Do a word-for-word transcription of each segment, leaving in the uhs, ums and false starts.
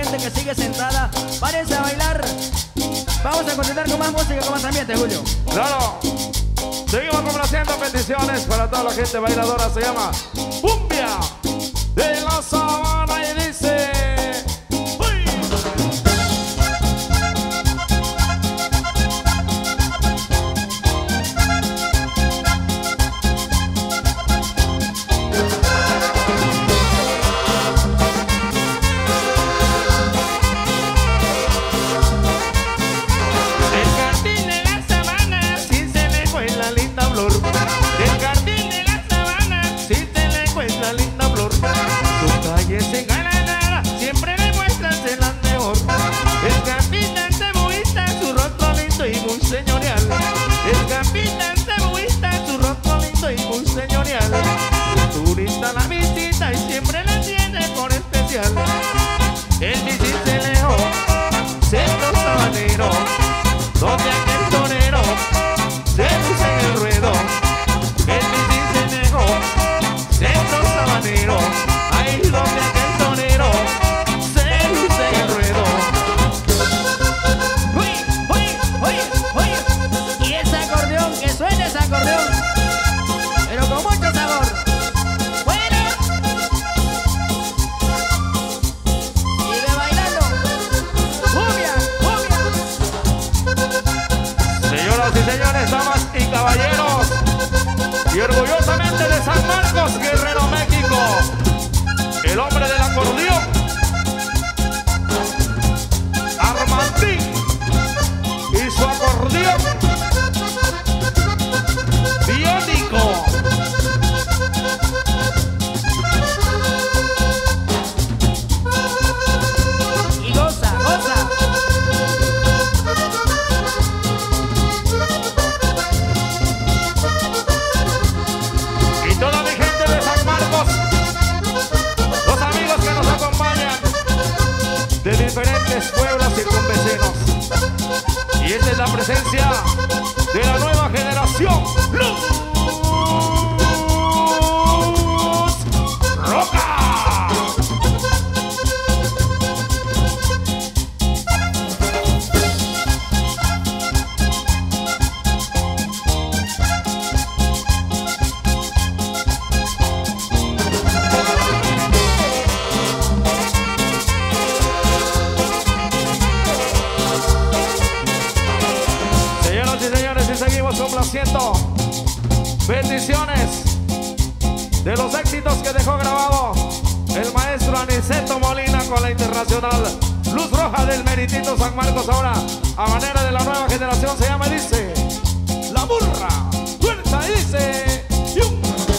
gente que sigue sentada, párense a bailar. Vamos a continuar con más música, con más ambiente, Julio. Claro. Seguimos complaciendo peticiones para toda la gente bailadora. Se llama Cumbia de la Sabana y dice... ¡Uy! Sin ganar nada, siempre demuestran ser las mejor. El capitán cebuista, su rostro lindo y muy señorial. El capitán cebuista, su rostro lindo y muy señorial. El turista la visita y siempre la tiene por especial. El misil se alejó, centro sabanero, donde aquel torero se luce en el ruedo. El misil se alejó, centro sabanero, ahí donde aquel torero se luce en el ruedo. Oye, oye, oye, oye. Y ese acordeón, que suene ese acordeón, pero con mucho sabor. Bueno, sigue bailando. Cumbia, cumbia. Señoras y señores, damas y caballeros, y orgullosamente de San Marcos, Guerrero, México, el hombre del acordeón, Armandín, y su acordeón biónico. Y goza, goza. Y toda mi gente de San Marcos, los amigos que nos acompañan de diferentes pueblos circunvecinos. Y esta es la presencia de la nueva generación, Luz Roca. Señoras y señores, y seguimos complaciendo bendiciones de los éxitos que dejó grabado el maestro Aniceto Molina con la internacional Luz Roja del Meritito San Marcos. Ahora, a manera de la nueva generación, se llama y dice La Burra. Fuerza, y dice ¡yum!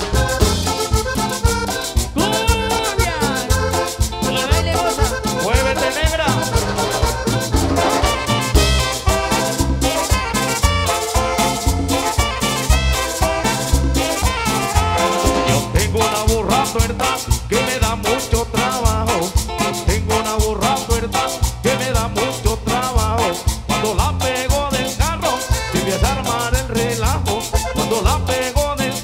Cumbia. Y baile, goza. ¡Muévete, negra! Tengo una burra tuerta que me da mucho trabajo. Tengo una burra tuerta que me da mucho trabajo. Cuando la pego del carro, se empieza a armar el relajo. Cuando la pego del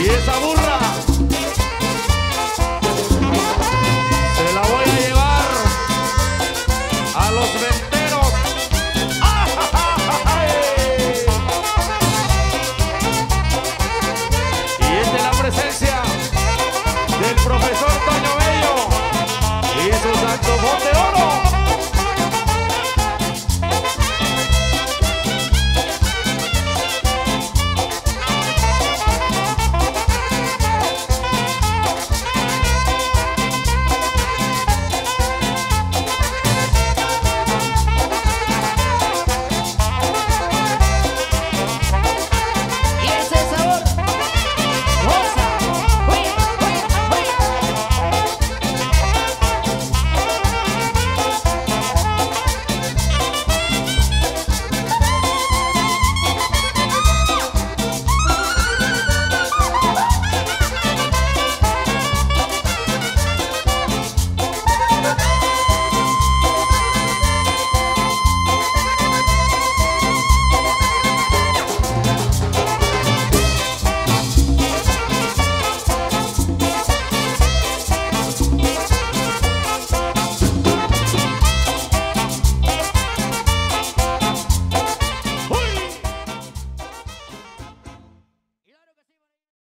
Y esa